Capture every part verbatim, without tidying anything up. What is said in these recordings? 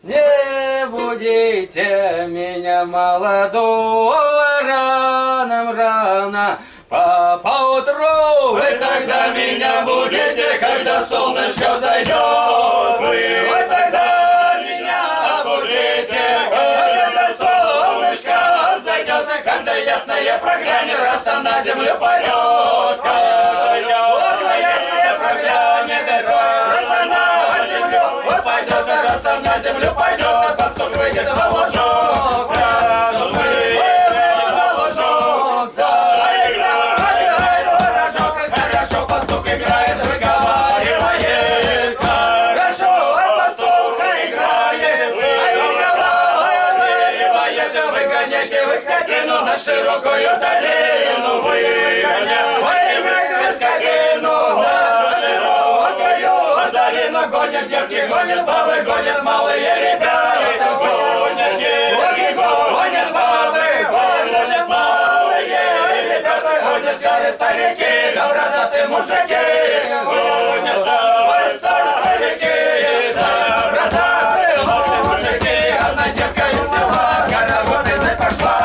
Не будите меня молодого рано, рано, по поутру вы тогда меня будете, когда солнышко зайдет. Вы, вы тогда меня будете, когда солнышко зайдет, и когда ясное проглянет, роса на землю пойдет. Когда ясное проглянет, роса на землю пойдет, роса на землю пойдет, пастух выйдет в ложок. Пастух выйдет в ложок, заиграет ворожок, хорошо пастух играет, выговаривает. Хорошо пастух играет, выговаривает, выгоняйте вы скотину на широкую долину. Вы выгоняйте вы скотину на широкую долину. Гонят девки, гонят бабы, гонят малые ребята. Гонят девки, гонят бабы, гонят малые ребята. Гонят старые старики, да бородатые мужики. Гонят старые старики, да бородатые мужики. Одна девка из села, хоровод из пошла.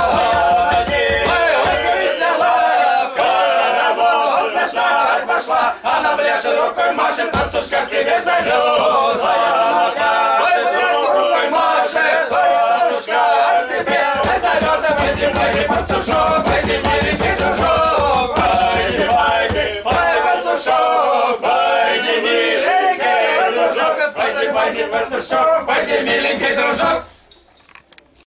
Пошла, она бляшет рукой машет, пастушка к себе зовет. Ой, бляшет рукой машет, пастушка к себе зовет. Пойди, пойди, пастушок, пойди, миленький дружок. Пойди, пойди, пойди, пастушок, пойди, миленький дружок. Пойди, пойди, пастушок, пойди, миленький дружок.